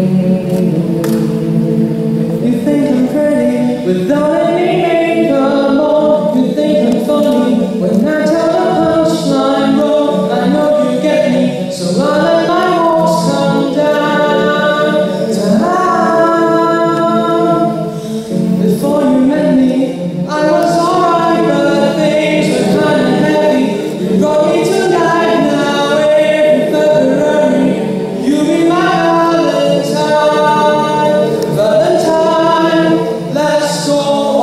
You think I'm pretty without any makeup on. You think I'm funny when I tell the punchline wrong. I know you get me, so I let my walls come down. Before you met me, I was alright, but things were kinda heavy. You brought me to life now every February. You be my Valentine, let's go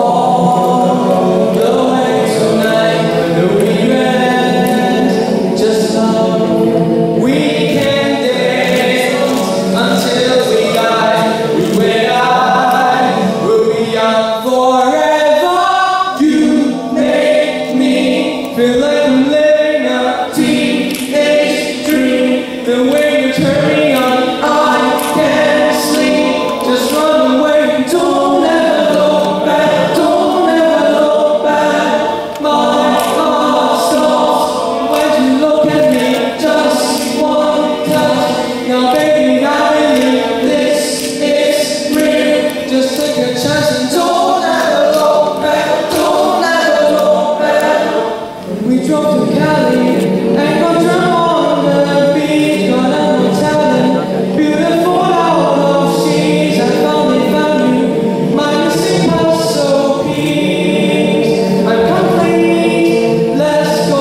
all the way tonight. No regret, just love. We can dance until we die. You and I will be young forever. You make me feel like I'm living a teenage dream. The way you turn me on, I can't sleep. Just run away, don't ever look back, don't ever look back. My heart stops when you look at me, just one touch. Now baby, I believe this is real. Just take a chance and don't ever look back, don't ever look back. We drove to Cali and got drunk on the beach, got out of talent, beautiful out of seas. I finally found you, my missing puzzle piece. I'm complete, let's go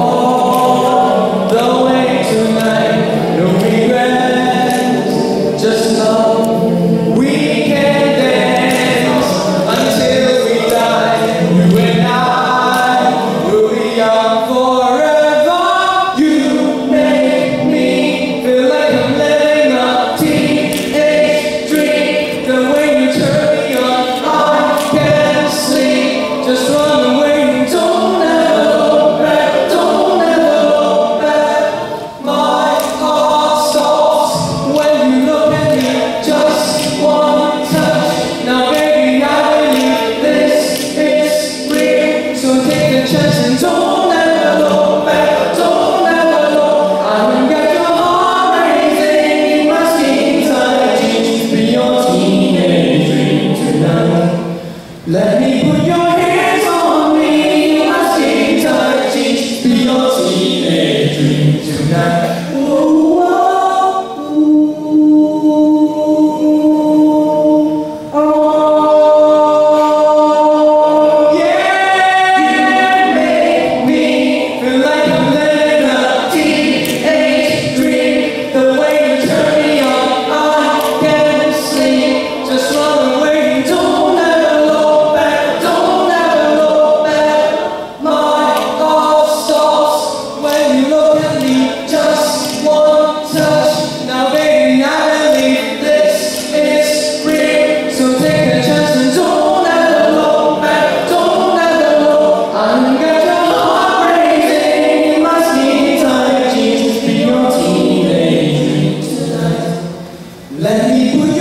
all the way tonight. No regrets, just love. We can dance until we die. You and I will be young forever. You make me feel like I'm living a teenage dream. The way you turn me on, I can't sleep. Just run away, don't ever look back, don't ever look back. My heart stops when you look at me, just one touch. Now baby, I believe this is real. So take a chance and don't ever look back, don't ever look. I haven't got your heart racing in my skin tight jeans. Be your teenage dream tonight. Let me put your hands on me, my skin tight jeans. Be your teenage dream tonight. Ooh, oh, ooh, oh, yeah. You make me feel like I'm living a teenage dream. The way you turn me on, I can't sleep. Just run away, don't ever look back, don't ever look back. My heart stops when you look at me, just one touch. Now baby, I believe this is real. So take a chance and don't ever look back, don't ever look. I haven't got your heart racing in my skin tight jeans. Be your teenage dream tonight. Let me put